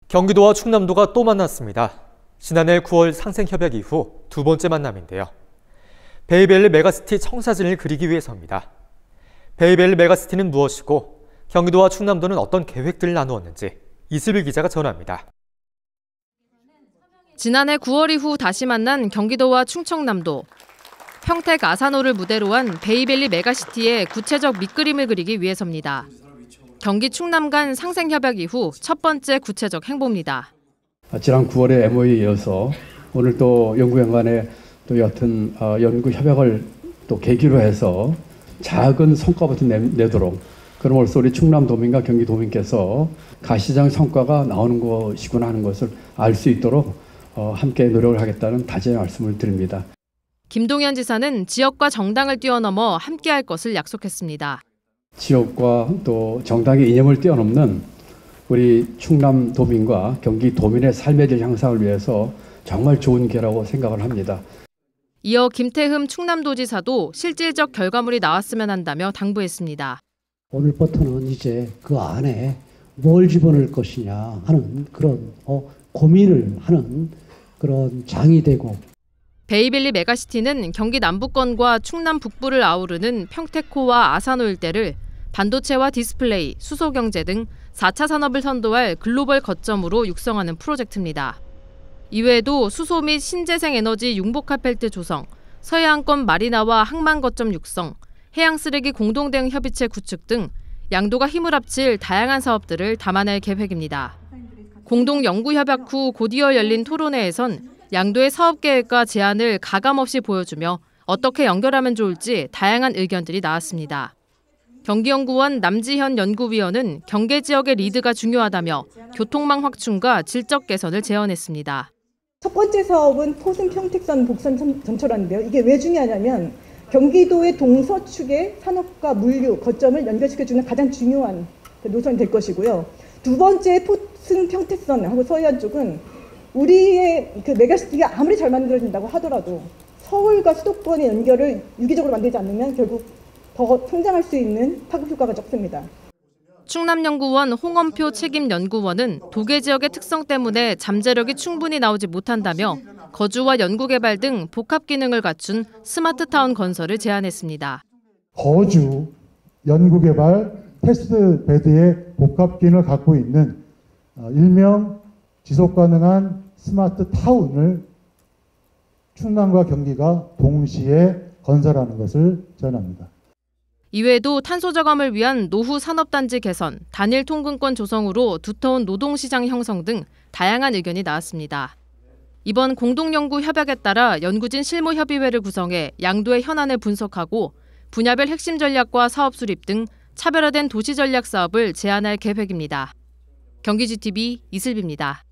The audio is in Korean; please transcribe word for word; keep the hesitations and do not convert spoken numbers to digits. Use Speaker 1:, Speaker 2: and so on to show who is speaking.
Speaker 1: 경기도와 충남도가 또 만났습니다. 지난해 구월 상생협약 이후 두 번째 만남인데요. 베이밸리 메가시티 청사진을 그리기 위해서입니다. 베이밸리 메가시티는 무엇이고 경기도와 충남도는 어떤 계획들을 나누었는지 이슬비 기자가 전합니다.
Speaker 2: 지난해 구월 이후 다시 만난 경기도와 충청남도. 평택 아산호를 무대로 한 베이밸리 메가시티의 구체적 밑그림을 그리기 위해서입니다. 경기 충남 간 상생협약 이후 첫 번째 구체적 행보입니다.
Speaker 3: 지난 구월에 엠오유에 이어서 오늘 또 연구연간에 또 여튼 연구협약을 또 계기로 해서 작은 성과부터 내, 내도록 그럼으로써 우리 충남도민과 경기도민께서 가시장 성과가 나오는 것이구나 하는 것을 알 수 있도록 함께 노력을 하겠다는 다짐의 말씀을 드립니다.
Speaker 2: 김동연 지사는 지역과 정당을 뛰어넘어 함께할 것을 약속했습니다.
Speaker 3: 지역과 또 정당의 이념을 뛰어넘는 우리 충남도민과 경기도민의 삶의 질 향상을 위해서 정말 좋은 기회라고 생각을 합니다.
Speaker 2: 이어 김태흠 충남도지사도 실질적 결과물이 나왔으면 한다며 당부했습니다.
Speaker 4: 오늘부터는 이제 그 안에 뭘 집어넣을 것이냐 하는 그런 어, 고민을 하는 그런 장이 되고.
Speaker 2: 베이밸리 메가시티는 경기 남부권과 충남 북부를 아우르는 평택호와 아산호 일대를 반도체와 디스플레이, 수소경제 등 사 차 산업을 선도할 글로벌 거점으로 육성하는 프로젝트입니다. 이외에도 수소 및 신재생 에너지 융복합벨트 조성, 서해안권 마리나와 항만 거점 육성, 해양 쓰레기 공동 대응 협의체 구축 등 양도가 힘을 합칠 다양한 사업들을 담아낼 계획입니다. 공동 연구 협약 후 곧이어 열린 토론회에선 양도의 사업 계획과 제안을 가감없이 보여주며 어떻게 연결하면 좋을지 다양한 의견들이 나왔습니다. 경기연구원 남지현 연구위원은 경계 지역의 리드가 중요하다며 교통망 확충과 질적 개선을 제언했습니다.
Speaker 5: 첫 번째 사업은 포승 평택선 복선 전철화인데요. 이게 왜 중요하냐면 경기도의 동서축의 산업과 물류, 거점을 연결시켜주는 가장 중요한 노선이 될 것이고요. 두 번째 포승 평택선하고 서해안 쪽은 우리의 그 메가시티가 아무리 잘 만들어진다고 하더라도 서울과 수도권의 연결을 유기적으로 만들지 않으면 결국 더 성장할 수 있는 파급 효과가 적습니다.
Speaker 2: 충남연구원 홍엄표 책임연구원은 도계 지역의 특성 때문에 잠재력이 충분히 나오지 못한다며 거주와 연구개발 등 복합 기능을 갖춘 스마트타운 건설을 제안했습니다.
Speaker 6: 거주, 연구개발, 테스트베드의 복합 기능을 갖고 있는 일명 지속가능한 스마트타운을 충남과 경기가 동시에 건설하는 것을 제안합니다.
Speaker 2: 이외에도 탄소 저감을 위한 노후 산업단지 개선, 단일 통근권 조성으로 두터운 노동시장 형성 등 다양한 의견이 나왔습니다. 이번 공동연구 협약에 따라 연구진 실무협의회를 구성해 양도의 현안을 분석하고 분야별 핵심 전략과 사업 수립 등 차별화된 도시 전략 사업을 제안할 계획입니다. 경기지티비 이슬비입니다.